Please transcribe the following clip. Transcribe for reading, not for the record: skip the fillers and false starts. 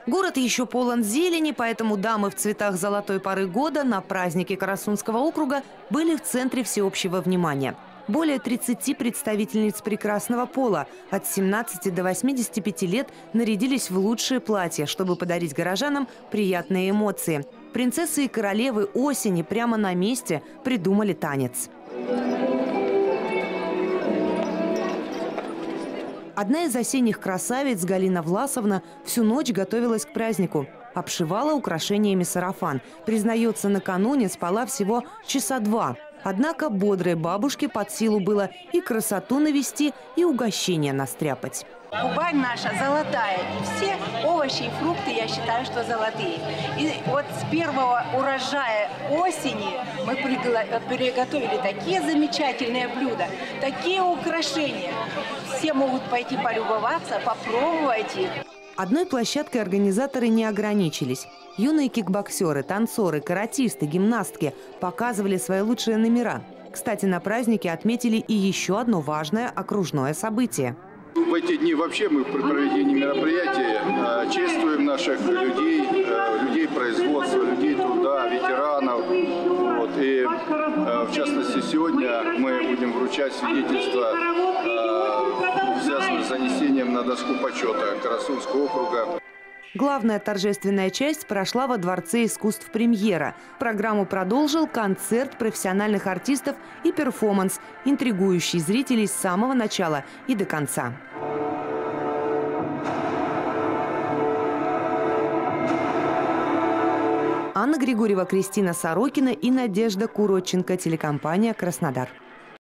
Город еще полон зелени, поэтому дамы в цветах золотой поры года на празднике Карасунского округа были в центре всеобщего внимания. Более 30 представительниц прекрасного пола от 17 до 85 лет нарядились в лучшие платья, чтобы подарить горожанам приятные эмоции. Принцессы и королевы осени прямо на месте придумали танец. Одна из осенних красавиц, Галина Власовна, всю ночь готовилась к празднику. Обшивала украшениями сарафан. Признается, накануне спала всего часа 2. Однако бодрой бабушке под силу было и красоту навести, и угощение настряпать. Кубань наша золотая, и все овощи и фрукты, я считаю, что золотые. И вот с первого урожая осени мы приготовили такие замечательные блюда, такие украшения. Все могут пойти полюбоваться, попробовать их. Одной площадкой организаторы не ограничились. Юные кикбоксеры, танцоры, каратисты, гимнастки показывали свои лучшие номера. Кстати, на празднике отметили и еще одно важное окружное событие. В эти дни вообще мы при проведении мероприятия чествуем наших людей, людей производства, людей труда, ветеранов. И в частности сегодня мы будем вручать свидетельства, связанные с занесением на доску почета Карасунского округа. Главная торжественная часть прошла во Дворце искусств «Премьера». Программу продолжил концерт профессиональных артистов и перформанс, интригующий зрителей с самого начала и до конца. Анна Григорьева, Кристина Сорокина и Надежда Куроченко. Телекомпания «Краснодар».